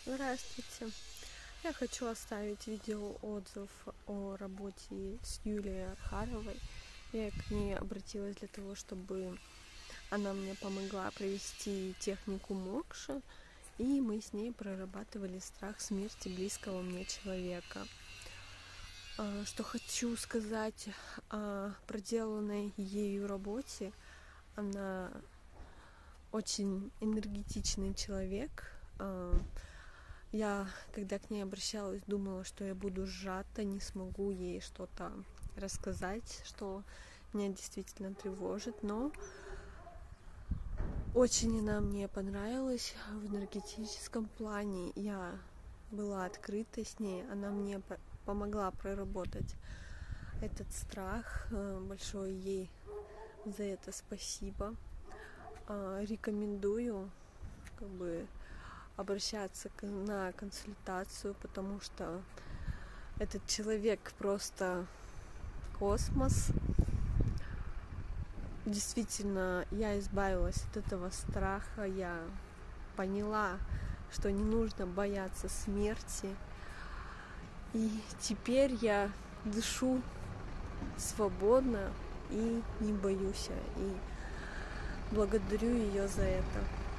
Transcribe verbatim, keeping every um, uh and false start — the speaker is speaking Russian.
Здравствуйте! Я хочу оставить видеоотзыв о работе с Юлией Архаровой. Я к ней обратилась для того, чтобы она мне помогла провести технику мокша, и мы с ней прорабатывали страх смерти близкого мне человека. Что хочу сказать о проделанной ею работе. Она очень энергетичный человек. Я, когда к ней обращалась, думала, что я буду сжата, не смогу ей что-то рассказать, что меня действительно тревожит, но очень она мне понравилась в энергетическом плане. Я была открыта с ней, она мне помогла проработать этот страх. Большое ей за это спасибо. Рекомендую как бы обращаться на консультацию, потому что этот человек просто космос. Действительно, я избавилась от этого страха, я поняла, что не нужно бояться смерти, и теперь я дышу свободно и не боюсь, и благодарю ее за это.